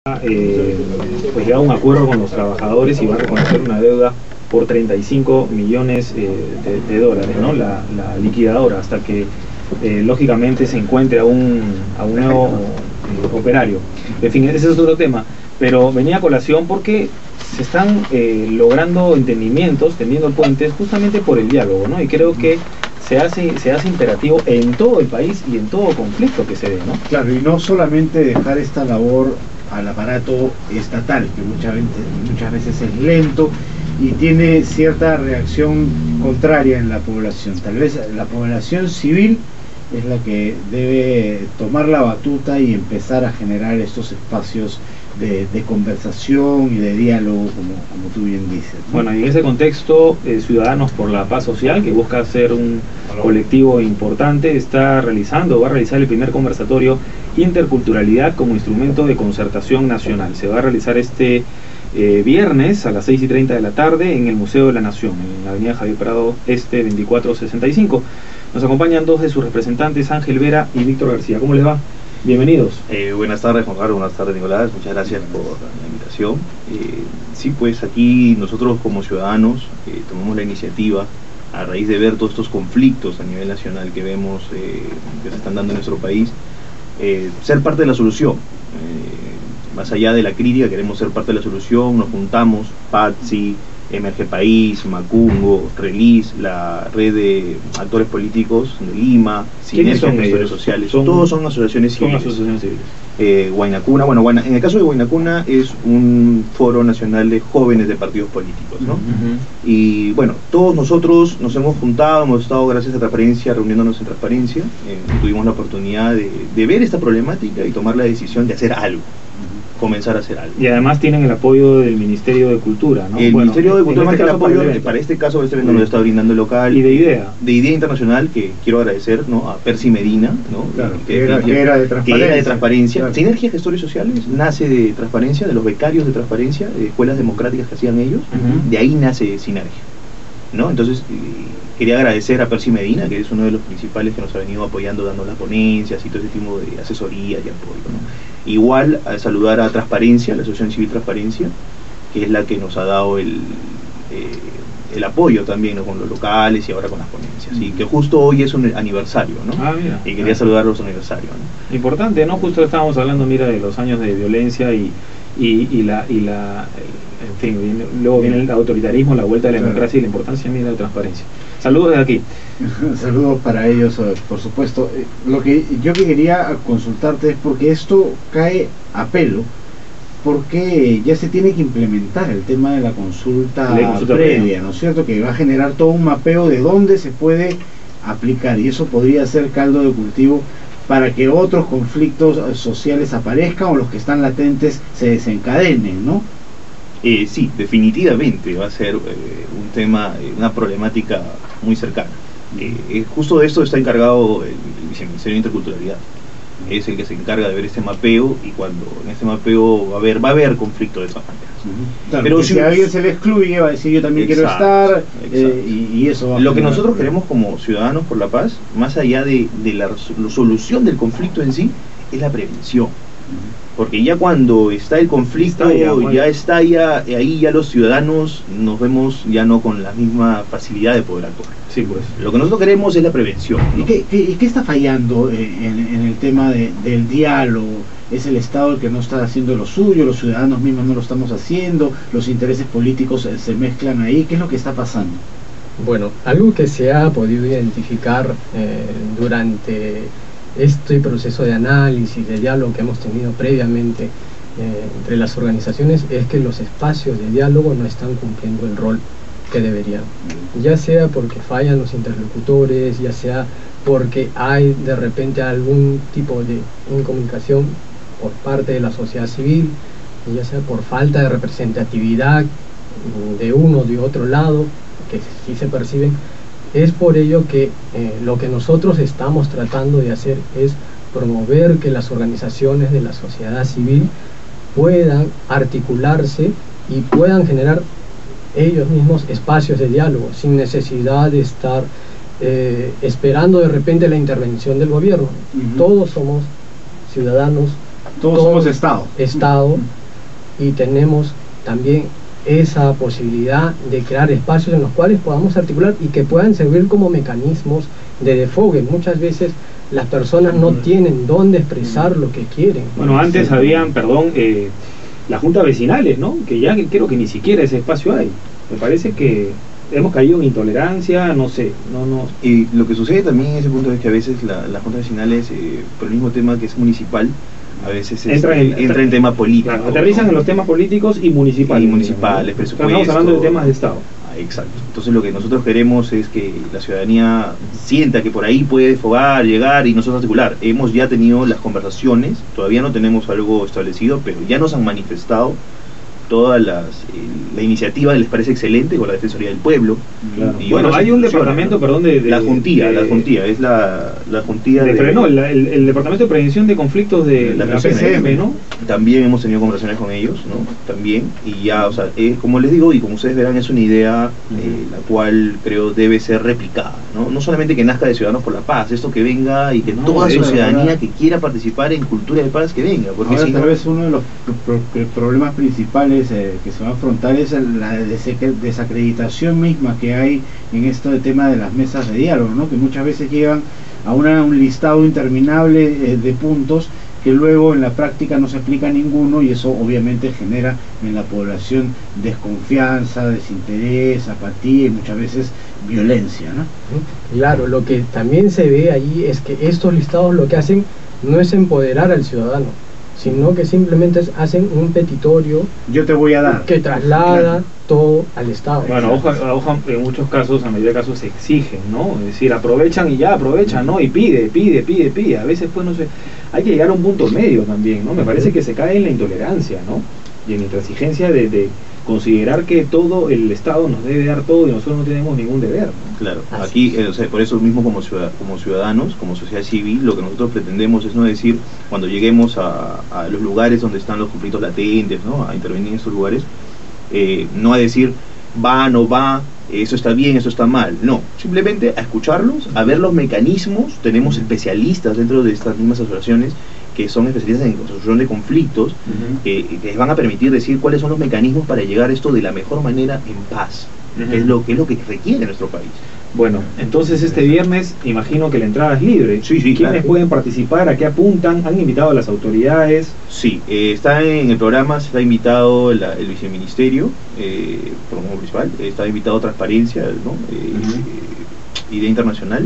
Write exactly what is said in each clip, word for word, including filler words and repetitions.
Eh, pues llega a un acuerdo con los trabajadores y va a reconocer una deuda por treinta y cinco millones eh, de, de dólares, ¿no? La, la liquidadora, hasta que eh, lógicamente se encuentre a un, a un nuevo eh, operario. En fin, ese es otro tema, pero venía a colación porque se están eh, logrando entendimientos, tendiendo puentes justamente por el diálogo, ¿no? Y creo que se hace, se hace imperativo en todo el país y en todo conflicto que se dé, ¿no? Claro, y no solamente dejar esta labor al aparato estatal, que muchas veces, muchas veces es lento y tiene cierta reacción contraria en la población. Tal vez la población civil es la que debe tomar la batuta y empezar a generar estos espacios de, de conversación y de diálogo, como, como tú bien dices, ¿no? Bueno, y en ese contexto, eh, Ciudadanos por la Paz Social, que busca ser un colectivo importante, está realizando, va a realizar el primer conversatorio Interculturalidad como instrumento de concertación nacional. Se va a realizar este eh, viernes a las seis y treinta de la tarde en el Museo de la Nación, en la avenida Javier Prado Este veinticuatro sesenta y cinco. Nos acompañan dos de sus representantes, Ángel Vera y Víctor García. ¿Cómo les va? Bienvenidos. Eh, buenas tardes, Juan Carlos. Buenas tardes, Nicolás. Muchas gracias por la invitación. Eh, sí, pues aquí nosotros como ciudadanos eh, tomamos la iniciativa a raíz de ver todos estos conflictos a nivel nacional que vemos eh, que se están dando en nuestro país, eh, ser parte de la solución. Eh, más allá de la crítica, queremos ser parte de la solución. Nos juntamos, Patsi, Emerge País, Macungo, Relis, la red de actores políticos de Lima, ¿Quiénes son gestores ellos? sociales, Son, todos son asociaciones son civiles. asociaciones civiles. Eh, Huayna Cuna, bueno, Huayna, en el caso de Huayna Cuna es un foro nacional de jóvenes de partidos políticos, ¿no? Uh-huh. Y bueno, todos nosotros nos hemos juntado, hemos estado gracias a Transparencia, reuniéndonos en Transparencia, eh, tuvimos la oportunidad de, de ver esta problemática y tomar la decisión de hacer algo. Comenzar a hacer algo. Y además tienen el apoyo del Ministerio de Cultura, ¿no? El bueno, Ministerio de Cultura, en más este que el caso apoyo, para, el para, evento. para este caso, este evento nos está brindando el local. Y de IDEA. De IDEA Internacional, que quiero agradecer, ¿no? A Percy Medina, ¿no? Claro, que, que, era, que, que era de transparencia. Que era de transparencia. Claro. Sinergia Gestores Sociales nace de transparencia, de los becarios de transparencia, de escuelas democráticas que hacían ellos. Uh-huh. De ahí nace Sinergia, ¿no? Entonces, eh, quería agradecer a Percy Medina, que es uno de los principales que nos ha venido apoyando, dando las ponencias y todo ese tipo de asesoría y apoyo, ¿no? Igual a saludar a Transparencia, la Asociación Civil Transparencia, que es la que nos ha dado el, eh, el apoyo también, ¿no? Con los locales y ahora con las ponencias. Y que justo hoy es un aniversario, ¿no? Ah, mira. Y quería ah. saludar los aniversarios, ¿no? Importante, ¿no? Justo estábamos hablando, mira, de los años de violencia y, y, y la... Y la en fin, viene, luego viene el autoritarismo, la vuelta de la Claro. democracia y la importancia, mira, de transparencia. Saludos desde aquí. Saludos para ellos, por supuesto. Lo que yo que quería consultarte es porque esto cae a pelo, porque ya se tiene que implementar el tema de la consulta, consulta previa, previa, ¿no es cierto? Que va a generar todo un mapeo de dónde se puede aplicar, y eso podría ser caldo de cultivo para que otros conflictos sociales aparezcan o los que están latentes se desencadenen, ¿no? Eh, sí, definitivamente va a ser eh, un tema, eh, una problemática muy cercana. Eh, eh, justo de esto está encargado el, el Viceministerio de Interculturalidad. Es el que se encarga de ver este mapeo, y cuando en este mapeo va a haber, va a haber conflicto de todas maneras. Claro, Pero que si, si a alguien se le excluye, va a decir yo también Exacto, quiero estar, exacto. eh, y, y eso va a Lo que generar nosotros problemas. queremos como Ciudadanos por la Paz, más allá de, de la, la solución del conflicto en sí, es la prevención. Porque ya cuando está el conflicto, Estalla, bueno. ya estalla, ahí ya los ciudadanos nos vemos ya no con la misma facilidad de poder actuar. Sí, pues. Lo que nosotros queremos es la prevención, ¿no? ¿Y qué, qué, y qué está fallando en, en el tema de, del diálogo? ¿Es el Estado el que no está haciendo lo suyo, los ciudadanos mismos no lo estamos haciendo, los intereses políticos se, se mezclan ahí? ¿Qué es lo que está pasando? Bueno, algo que se ha podido identificar eh, durante este proceso de análisis, de diálogo que hemos tenido previamente eh, entre las organizaciones, es que los espacios de diálogo no están cumpliendo el rol que deberían, ya sea porque fallan los interlocutores, ya sea porque hay de repente algún tipo de incomunicación por parte de la sociedad civil, ya sea por falta de representatividad de uno o de otro lado, que sí se perciben. Es por ello que eh, lo que nosotros estamos tratando de hacer es promover que las organizaciones de la sociedad civil puedan articularse y puedan generar ellos mismos espacios de diálogo, sin necesidad de estar eh, esperando de repente la intervención del gobierno. Uh-huh. Todos somos ciudadanos Todos, todos somos Estado. Estado, y tenemos también esa posibilidad de crear espacios en los cuales podamos articular y que puedan servir como mecanismos de defogue. Muchas veces las personas no tienen dónde expresar lo que quieren. Bueno, antes sí. habían, perdón, eh, las juntas vecinales, ¿no? Que ya creo que ni siquiera ese espacio hay. Me parece que hemos caído en intolerancia, no sé, no, no. Y lo que sucede también en ese punto es que a veces la, las juntas vecinales, eh, por el mismo tema que es municipal, a veces entra, es, en, entra en tema político. Claro, aterrizan, ¿no?, en los temas políticos y municipales. Y municipales, presupuestos. Estamos hablando de temas de Estado. Ah, exacto. Entonces lo que nosotros queremos es que la ciudadanía sienta que por ahí puede desfogar, llegar y nosotros articular. Hemos ya tenido las conversaciones, todavía no tenemos algo establecido, pero ya nos han manifestado todas las, eh, la iniciativa les parece excelente con la Defensoría del Pueblo. Claro. Y bueno, hay un departamento, ¿no?, perdón, de, de la Juntía, de, la Juntía, es la, la Juntía de, de no, el, el, el Departamento de Prevención de Conflictos de la, la P C M, ¿no? También hemos tenido conversaciones con ellos, ¿no? También, y ya, o sea, eh, como les digo, y como ustedes verán, es una idea eh, la cual creo debe ser replicada, ¿no? No solamente que nazca de Ciudadanos por la Paz, esto que venga y que no, toda su ciudadanía verdad. que quiera participar en cultura de paz que venga, porque ahora, si tal no, vez uno de los pro pro problemas principales eh, que se va a afrontar es la desacreditación misma que hay en esto de tema de las mesas de diálogo, ¿no? Que muchas veces llegan a una, un listado interminable eh, de puntos que luego en la práctica no se aplica ninguno, y eso obviamente genera en la población desconfianza, desinterés, apatía y muchas veces violencia, ¿no? Claro, lo que también se ve ahí es que estos listados lo que hacen no es empoderar al ciudadano, sino que simplemente hacen un petitorio, yo te voy a dar, que traslada claro. todo al Estado. Bueno, ojo, ojo, en muchos casos, a mayoría de casos se exigen, ¿no? Es decir, aprovechan y ya aprovechan, ¿no? Y pide, pide, pide, pide. A veces pues no sé, hay que llegar a un punto medio también, ¿no? Me parece que se cae en la intolerancia, ¿no? Y en la intransigencia de, de considerar que todo el Estado nos debe dar todo y nosotros no tenemos ningún deber, ¿no? Claro, aquí, eh, o sea, por eso mismo como, ciudad, como ciudadanos, como sociedad civil, lo que nosotros pretendemos es no decir, cuando lleguemos a, a los lugares donde están los conflictos latentes, ¿no?, a intervenir en estos lugares, eh, no a decir, va, no va, eso está bien, eso está mal, no, simplemente a escucharlos, a ver los mecanismos. Tenemos especialistas dentro de estas mismas asociaciones que son especialistas en resolución de conflictos, uh-huh. que, que les van a permitir decir cuáles son los mecanismos para llegar a esto de la mejor manera en paz, uh-huh. que es lo que es lo que requiere nuestro país. Bueno, entonces este viernes imagino que la entrada es libre. Sí, sí, ¿Quiénes claro. pueden participar? ¿A qué apuntan? ¿Han invitado a las autoridades? Sí, eh, está en el programa, está invitado la, el viceministerio, eh, promoción municipal, está invitado Transparencia, ¿no? eh, uh-huh. Idea Internacional,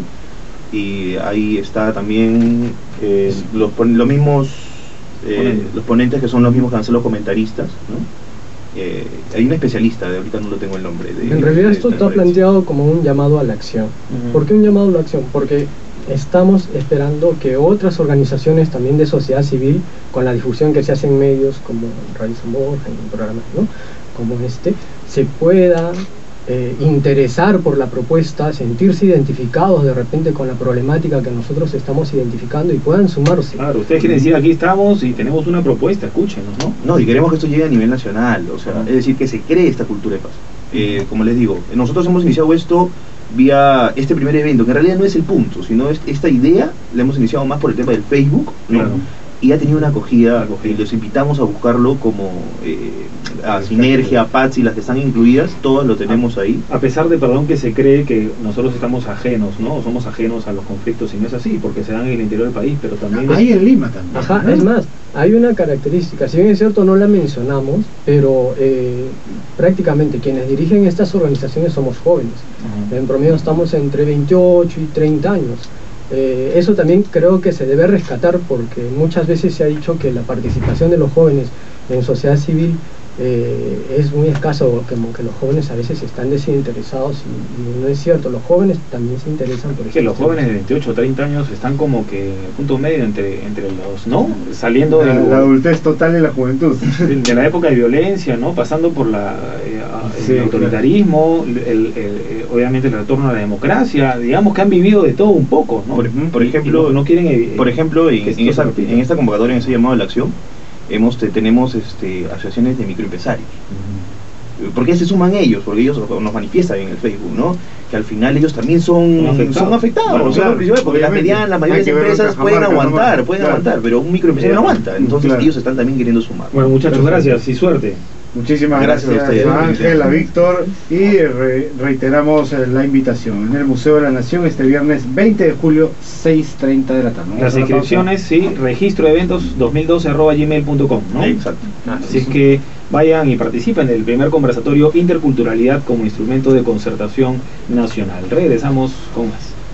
y ahí está también eh, los, los mismos eh, ponentes. los ponentes que son los mismos que van a ser los comentaristas, ¿no? Eh, hay un especialista, de ahorita no lo tengo el nombre. De, en realidad de esto está planteado como un llamado a la acción. Uh-huh. ¿Por qué un llamado a la acción? Porque estamos esperando que otras organizaciones también de sociedad civil, con la difusión que se hace en medios como Radio San Borja, en programas, ¿no?, como este, se pueda eh, interesar por la propuesta, sentirse identificados de repente con la problemática que nosotros estamos identificando y puedan sumarse. Claro, ustedes quieren decir, aquí estamos y tenemos una propuesta, escúchenos, ¿no? No, y queremos que esto llegue a nivel nacional, o sea, uh-huh. es decir, que se cree esta cultura de paz. Eh, como les digo, nosotros hemos iniciado esto vía este primer evento, que en realidad no es el punto, sino es, esta idea la hemos iniciado más por el tema del Facebook, ¿no? Claro. Y ha tenido una acogida, acogida. Y los invitamos a buscarlo como eh, a Sinergia, a Paz y las que están incluidas, todas lo tenemos ahí. A pesar de, perdón, que se cree que nosotros estamos ajenos, ¿no? O somos ajenos a los conflictos, y no es así, porque se dan en el interior del país, pero también... Ahí en Lima también. Ajá, ¿no? Es más, hay una característica, si bien es cierto no la mencionamos, pero eh, prácticamente quienes dirigen estas organizaciones somos jóvenes. Uh-huh. En promedio estamos entre veintiocho y treinta años. Eh, eso también creo que se debe rescatar, porque muchas veces se ha dicho que la participación de los jóvenes en sociedad civil eh, es muy escaso, como que los jóvenes a veces están desinteresados, y, y no es cierto, los jóvenes también se interesan por eso. Que los jóvenes de veintiocho o treinta años están como que punto medio entre, entre los, ¿no? Saliendo de la, la adultez total y la juventud. De, de la época de violencia, ¿no? Pasando por la, eh, el sí, autoritarismo, claro. el, el, el, obviamente el retorno a la democracia, digamos que han vivido de todo un poco, ¿no? Por, por ejemplo, y, y no, no quieren, eh, por ejemplo en, en, esta, en esta convocatoria, en ese llamado a la acción, hemos te, tenemos este, asociaciones de microempresarios, uh-huh. ¿Por qué se suman ellos? Porque ellos nos manifiestan en el Facebook, ¿no? Que al final ellos también son, Son afectados. son afectados, Bueno, son claro, los principales, porque las obviamente. medianas, las Hay mayores que ver empresas Cajamarca, pueden aguantar, Cajamarca, pueden claro. aguantar, pero un microempresario no aguanta, entonces Claro. ellos están también queriendo sumar. Bueno, muchachos, Perfecto. gracias y suerte. Muchísimas Gracias gracias, a ustedes. a Ángel, a Víctor, y re- reiteramos eh, la invitación en el Museo de la Nación este viernes veinte de julio, seis treinta de la tarde. Vamos Las a la pausa. inscripciones, sí, registro de eventos dos mil doce arroba gmail punto com, ¿no? Exacto. Así es que vayan y participen del primer conversatorio Interculturalidad como instrumento de concertación nacional. Regresamos con más.